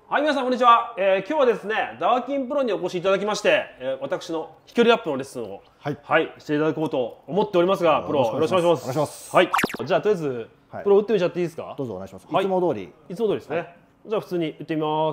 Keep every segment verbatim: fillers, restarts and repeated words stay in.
はい、皆さんこんにちは、えー、今日はですねダーキンプロにお越しいただきまして、えー、私の飛距離アップのレッスンを、はい、はい、していただこうと思っておりますが、プロよろしくお願いします。お願いします。はい、じゃあとりあえず、はい、プロ打ってみちゃっていいですか。 どうぞお願いします。はい、いつも通りいつも通りですね、はい、じゃあ普通に打ってみます。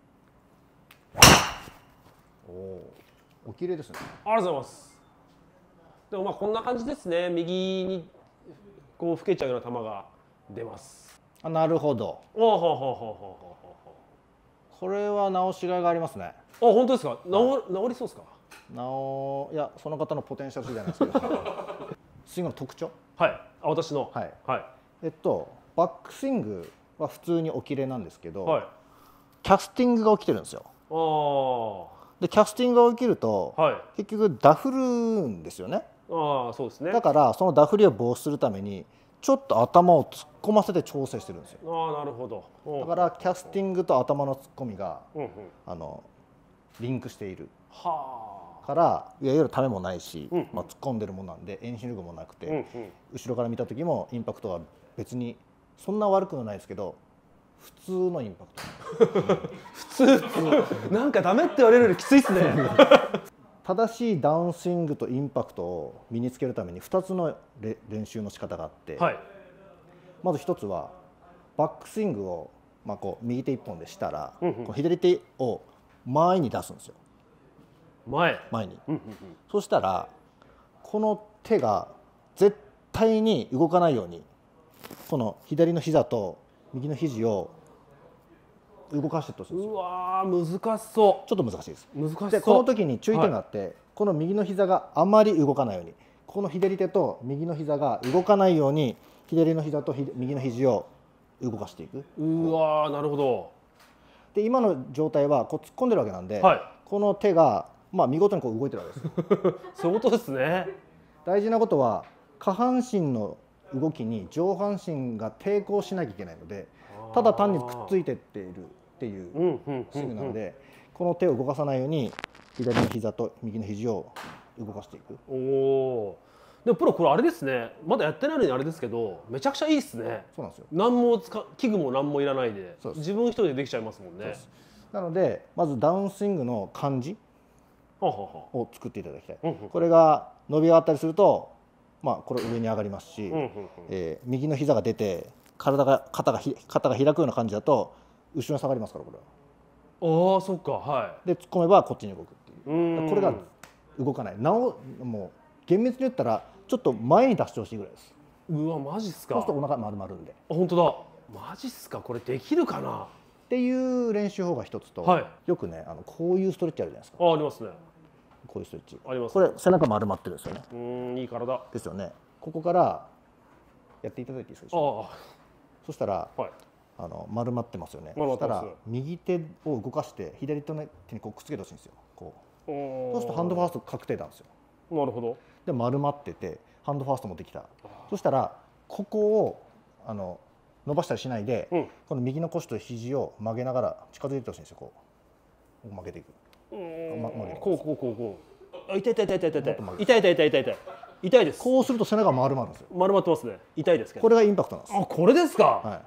おお、お綺麗ですね。 ありがとうございます。でもまあこんな感じですね。右にこう吹けちゃうような球が出ます。 あ、なるほど。 おお、ほうほうほうほうほう。 これは直しがいがありますね。あ、 本当ですか。直直りそうですか。 直いや、その方のポテンシャルじゃないですけど。スイングの特徴。 はい。あ、私の。 はい。 はい。 えっとバックスイングは普通にお綺麗なんですけど、 はい、 キャスティングが起きてるんですよ。ああ。でキャスティングが起きると、はい、結局ダフるんですよね。 ああ、そうですね。 だからそのダフりを防止するためにちょっと頭を突っ込ませて調整してるんですよ。 ああ、なるほど。 だからキャスティングと頭の突っ込みが、うんうん、あのリンクしている。はあ。からいわゆるためもないし、うんうん、まあ、突っ込んでるものなんで遠心力もなくて、うんうん、後ろから見た時もインパクトは別にそんな悪くはないですけど普通のインパクト。 普通なんかダメって言われるよりきついっすね。 正しいダウンスイングとインパクトを身につけるためにふたつの練習の仕方があって、はい、まずひとつはバックスイングを、まあ、こう右手いっぽんでしたら、うんうん、こう左手を前に出すんですよ。 前前に、うんうんうん、そしたらこの手が絶対に動かないようにこの左の膝と右の肘を動かしてとするんですよ。 うわー、難しそう。 ちょっと難しいです。 難しそう。 でこの時に注意点があって、はい、この右の膝があまり動かないように、この左手と右の膝が動かないように左の膝と右の肘を動かしていく。 うわー、なるほど。 で今の状態はこう突っ込んでるわけなんで、はい、この手がまあ見事にこう動いてるわけです。 そういうことですね。 大事なことは下半身の動きに上半身が抵抗しなきゃいけないので、ただ単にくっついてっているっていうスイングなので、この手を動かさないように左の膝と右の肘を動かしていく。 おお。でもプロこれあれですね。まだやってないのにあれですけど、めちゃくちゃいいですね。 そうなんですよ。 何も使器具も何もいらないで、自分一人でできちゃいますもんね。 なのでまずダウンスイングの感じを作っていただきたい。これが伸び上がったりすると、まあこれ上に上がりますし、えー、右の膝が出て体が肩がひ肩が開くような感じだと後ろに下がりますから、これは。ああ、そっか。はい。 で突っ込めばこっちに動くっていう。これが動かない。なおもう厳密に言ったらちょっと前に出してほしいぐらいです。 うわ、マジっすか。 そうするとお腹丸まるんで。 あ、本当だ。マジっすか。これできるかなっていう練習法が一つと、はい、よくね、あのこういうストレッチあるじゃないですか。 あ、ありますね。 こういうストレッチあります、 ね、これ背中丸まってるんですよね。 うん、いい体ですよね。ここからやっていただいていいですか。ああ。そしたら、はい、あの丸まってますよね。そしたら右手を動かして左手の手にこうくっつけてほしいんですよ。こう。そうするとハンドファースト確定なんですよ。 なるほど。 で丸まっててハンドファーストもできた。そしたらここをあの伸ばしたりしないで、うん、この右の腰と肘を曲げながら近づいてほしいんですよ。こう曲げていく。 うん、ま、曲げてこうこうこうこう。あ、痛い痛い痛い痛い痛い痛い痛い痛い痛い痛い痛い痛いです。 こうすると背中丸まるんですよ。 丸まってますね。痛いですけど。 これがインパクトなんです。 あ、これですか。はい、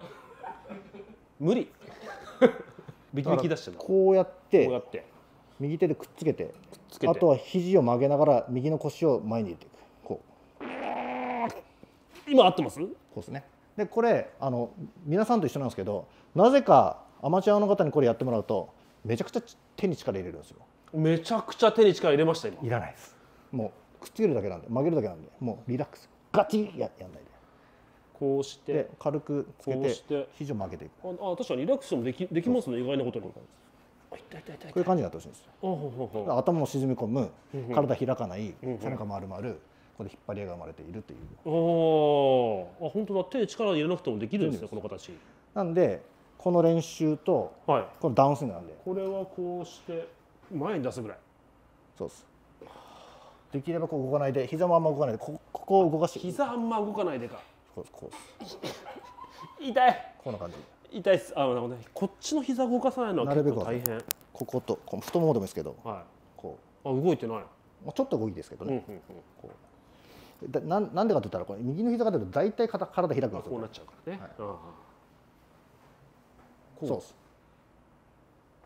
無理。ビキビキ出してる。 こうやってこうやって右手でくっつけて、あとは肘を曲げながら右の腰を前に入れていく。こう。 今合ってます？こうですね。でこれあの皆さんと一緒なんですけど、なぜかアマチュアの方にこれやってもらうとめちゃくちゃ手に力入れるんですよ。 めちゃくちゃ手に力入れました今。 いらないです。もうくっつけるだけなんで、曲げるだけなんで、もうリラックス。ガチッややんないで。 こうしてで軽くつけて肘を曲げていく。 ああ、確かにリラックスもできできますね、意外なことに。こういう感じになってほしいんですよ。頭も沈み込む、体開かない、背中丸まる。ここで引っ張り合いが生まれているという。 ああ、本当だ。手力入れなくてもできるんですね、この形。 なんでこの練習と、はい、このダウンスイングなんで、 これはこうして前に出すぐらい。そうです。 できればこう動かないで、膝もあんま動かないで、こここを動かして。 膝あんま動かないでか。 こうこう。痛い。 こんな感じ。 痛いです。あのね、こっちの膝動かさないのは結構大変。 こことこの太ももでもいいですけど、はい、 こう。あ、動いてない。 ちょっと動いてですけどね。こう。だななんでかと言ったらこれ右の膝が出ると大体体開くんですよ。 こうなっちゃうからね。はい、 そうです。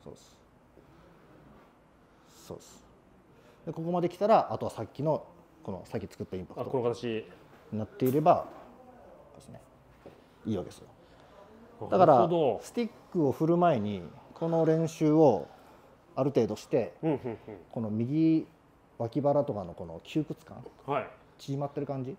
そうですそうです。でここまで来たらあとはさっきのこのさっき作ったインパクトこの形になっていればですねいいわけですよ。だからスティックを振る前にこの練習をある程度して、うんうんうん、この右脇腹とかのこの窮屈感、はい、縮まってる感じ、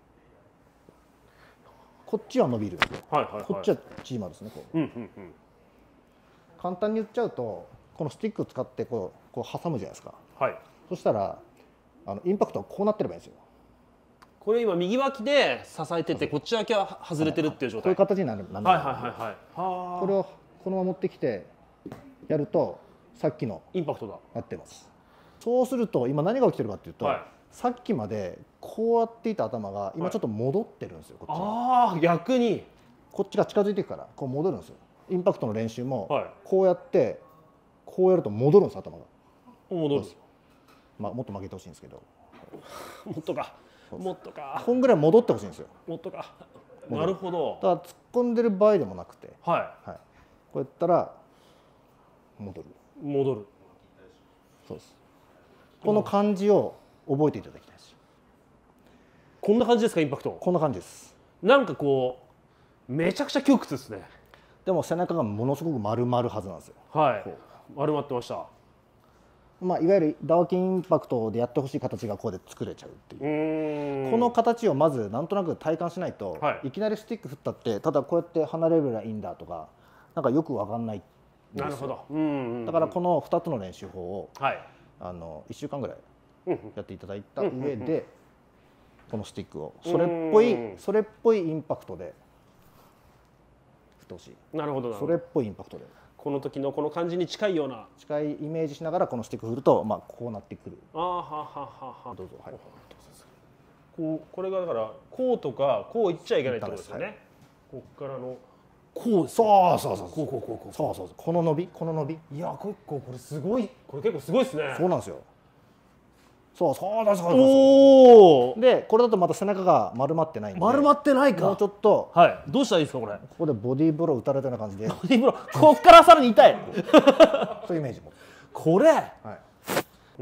こっちは伸びるんですよ、はいはいはい、こっちは縮まるんですねこう、うんうんうん、簡単に言っちゃうとこのスティックを使ってこう、こう挟むじゃないですか、はい、そしたらあのインパクトはこうなってればいいんですよ。 これ今右脇で支えててこっちだけは外れてるっていう状態、 こういう形になるなるはいはいはいはい、これをこのまま持ってきてやるとさっきのインパクトだなってます。そうすると今何が起きてるかっていうと、はい、さっきまでこうやっていた頭が今ちょっと戻ってるんですよ、こっちああ逆にこっちが近づいていくからこう戻るんですよ。インパクトの練習もこうやってこうやると戻るんです頭が戻る、 まあ、もっと曲げてほしいんですけどもっとかもっとかこんぐらい戻ってほしいんですよ。 もっとかなるほど。 だから突っ込んでる場合でもなくて、はいはい、こうやったら戻る戻るそうです。この感じを覚えていただきたいです。 こんな感じですかインパクト。 こんな感じです。 なんかこうめちゃくちゃ窮屈ですね。 でも背中がものすごく丸まるはずなんですよ。 はい丸まってました。 まあ、いわゆるダーキンインパクトでやってほしい形がここで作れちゃうっていうこの形をまずなんとなく体感しないと、はい、いきなりスティック振ったってただこうやって離れればいいんだとかなんかよく分かんないんですよ。なるほど。うんうんうん、だからこのふたつの練習法を、はい、あのいっしゅうかんぐらいやっていただいた上でこのスティックをそれっぽいそれっぽいインパクトで振ってほしい。 なるほど。 それっぽいインパクトで。 この時のこの感じに近いような近いイメージしながらこのスティック振ると、まあ、こうなってくる。 あーははははどうぞ、はい、こうこれがだからこうとかこういっちゃいけないってことですよね、はい、ここからのこうそうそうそうこうこうこうこうそうそうそうこの伸びこの伸びいや結構これすごいこれ結構すごいですね。 そうなんですよ。そうそうだそうだおお。でこれだとまた背中が丸まってないんで丸まってないかもうちょっとはいどうしたらいいですかこれ。ここでボディーブロー打たれたような感じでボディーブローこっからさらに痛いそういうイメージもこれ、はい、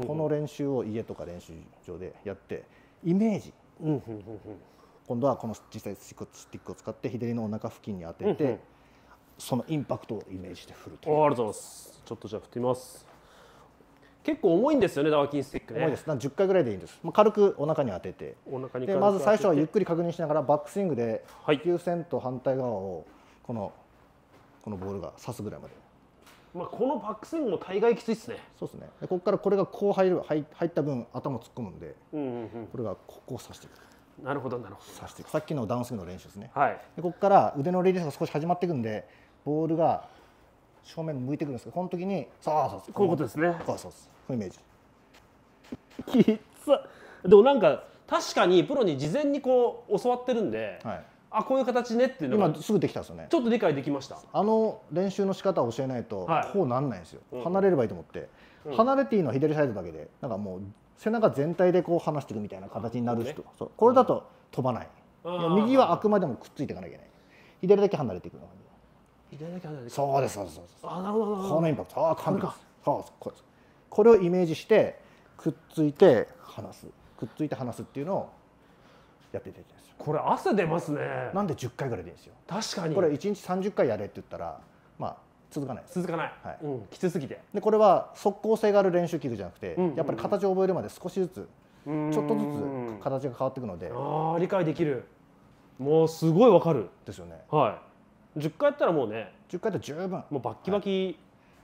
この練習を家とか練習場でやってイメージ、うんうんうんうん、今度はこの実際スティックを使って左のお腹付近に当てて、うんうん、そのインパクトをイメージして振るという。 ありがとうございます。ちょっとじゃあ振ってみます。結構重いんですよねダーキンスティックね。 重いです。じゅっかいぐらいでいいんです。軽くお腹に当ててお腹にでまず最初はゆっくり確認しながらバックスイングできゅうセンと反対側をこのこのボールが刺すぐらいまで。 まあこのバックスイングも大概きついですね。 そうですね。でここからこれがこう入る入った分頭突っ込むんで、うんうんうん、これがここを刺していく。 なるほどなるほど。 刺していく。さっきのダウンスイングの練習ですね。はい。でここから腕のリリースが少し始まっていくんでボールが正面向いてくるんですけどこの時にさあそうこういうことですね。 そうそうそういうイメージ。 きっつでもなんか確かにプロに事前にこう教わってるんで、はい、あこういう形ねっていうのが今すぐできたんですよね。 ちょっと理解できました。 あの練習の仕方を教えないとこうなんないんですよ、はい、離れればいいと思って、うん、離れていいのは左サイドだけでなんかもう背中全体でこう離してるみたいな形になる人、ね、そうこれだと飛ばない、うん、いや右はあくまでもくっついていかなきゃいけない左だけ離れていくのが左だけ離れていくそうですそうですそうです。 あなるほどこのインパクトああ完璧です。そうこれこれをイメージしてくっついて離すくっついて離すっていうのをやっていただきたいです。 これ汗出ますね。 なんでじゅっかいぐらいでいいんですよ。 確かにこれいちにちさんじゅっかいやれって言ったらまあ続かない続かない、はいうん、きつすぎてでこれは即効性がある練習器具じゃなくて、うんうんうん、やっぱり形を覚えるまで少しずつちょっとずつ形が変わっていくのでああ理解できる。もうすごいわかるですよね。 はいじゅっかいやったらもうねじゅっかいで十分もうバッキバキ、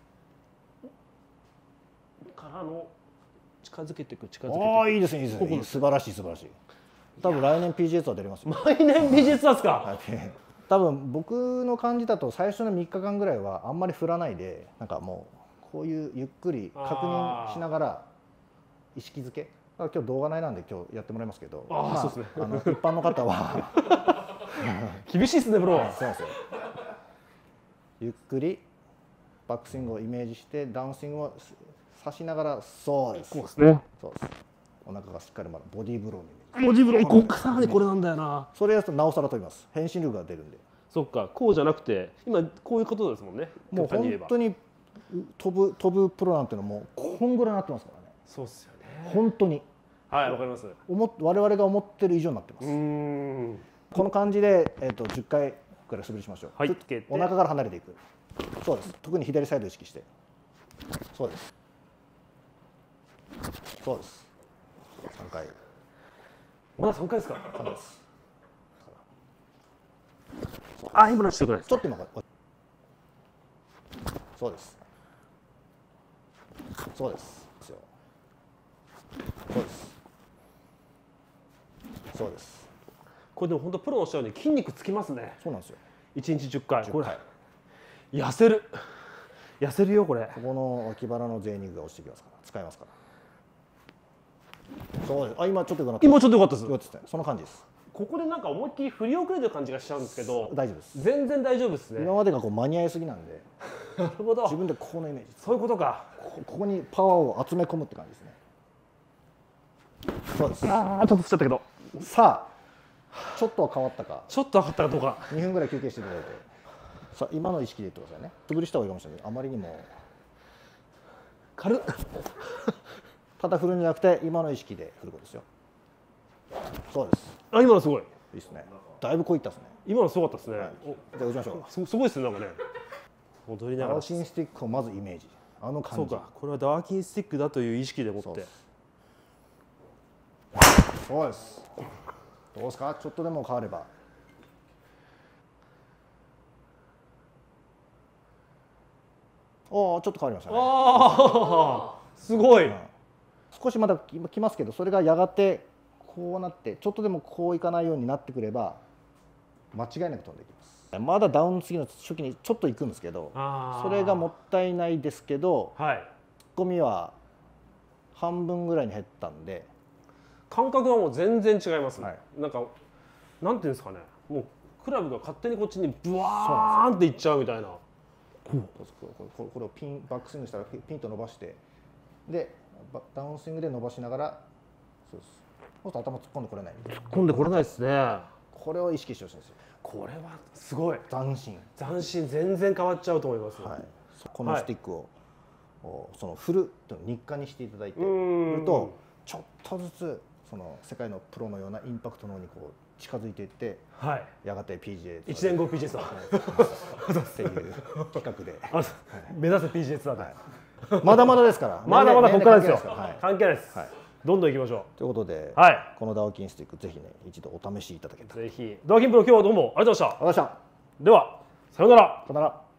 はい、からの近づけていく近づけていく。 ああいいですねいいですね。ここ素晴らしい素晴らしい。多分来年 ピージーエー ツアー出れますよ。 来年 ピージーエー ツアーですか。はい、 多分僕の感じだと最初のみっかかんぐらいはあんまり振らないでなんかもうこういうゆっくり確認しながら意識づけ。今日動画内なんで今日やってもらいますけど、 あ、まあ、そうですね。 あの一般の方は厳しいですねプロ。 そうなんですよ。ゆっくりバックスイングをイメージしてダウンスイングを刺しながらそうです。 こうですね。 そうです。お腹がしっかりまだボディーブローに。ボディーブローこっからねこれなんだよな。 それやるとなおさら飛びます。変身力が出るんで。 そっかこうじゃなくて今こういうことですもんね。 もう本当に飛ぶ飛ぶプロなんていうのもこんぐらいになってますからね。 そうっすよね。 本当に。 はい、わかります。 思我々が思ってる以上になってます。うんこの感じで、えー、とじゅっかいくらい素振りしましょう。はい、お腹から離れていく。そうです。特に左サイドを意識して。そうです。そうです。さんかい。 まださんかいですか。 さんかいです。 あ、今のしてください。 ちょっと今から。そうです。そうです。そうです。そうです。 これでも本当プロのおっしゃるように筋肉つきますね。 そうなんですよ。 いちにちじゅっかい。これ痩せる。痩せるよこれ。 ここの脇腹の贅肉が落ちてきますから、使いますから。そうです。あ、今ちょっとよかった。 今ちょっとよかったです。 よかったですね。その感じです。 ここでなんか思いっきり振り遅れてる感じがしちゃうんですけど、 大丈夫です。 全然大丈夫ですね。 今までがこう間に合いすぎなんで。 なるほど。 自分でここのイメージ。 そういうことか。 ここにパワーを集め込むって感じですね。そうです。 ああ、ちょっとつっちゃったけど。 さあ、ちょっとは変わったか。 ちょっと上がったかどうか。 にふんぐらい休憩していただいて。さあ、今の意識で言ってくださいね。素振りした方がいいかもしれない。あまりにも。 軽っ。 ただ振るんじゃなくて、今の意識で振ることですよ。そうです。 あ、今のすごい。 いいですね。だいぶこういったですね。 今のすごかったですね。はい、 じゃあ打ちましょう。す, すごいですね、なんかね。戻りながら。 ダーキンスティックをまずイメージ。あの感じ。 そうか。これはダーキンスティックだという意識でもって。 そうです。どうですか。ちょっとでも変われば。おお、ちょっと変わりましたね。 ああ、すごい、うん。 少しまだきますけど、それがやがてこうなって、ちょっとでもこういかないようになってくれば、間違いなく飛んでいきます。まだダウン次の初期にちょっと行くんですけど、それがもったいないですけど、はい、突っ込みは半分ぐらいに減ったんで。 感覚はもう全然違いますね。はい、なんかなんていうんですかね、もうクラブが勝手にこっちにブワーンっていっちゃうみたいな。 これをピンバックスイングしたらピンと伸ばして、でダウンスイングで伸ばしながら、そうです。そうすると頭突っ込んでこれない。 突っ込んでこれないですね。 これを意識してほしいんですよ。 これはすごい。 斬新。 斬新、全然変わっちゃうと思います。 はい。このスティックを、はい、その振ると日課にしていただいてると、ちょっとずつその世界のプロのようなインパクトの方にこう近づいていって、はい、やがて ピージーエーいちねんご ピージーエーツっていう企画で、はい、 目指せ ピージーエー ツアーで、 はい、まだまだですからまだまだここからですよ。関係ないです。はい、どんどん行きましょうということで、 はい、 このダーキンスティックぜひね一度お試しいただけたら。 ぜひダーキンプロ今日はどうもありがとうございました。 ありがとうございました。 ではさようなら。 さようなら。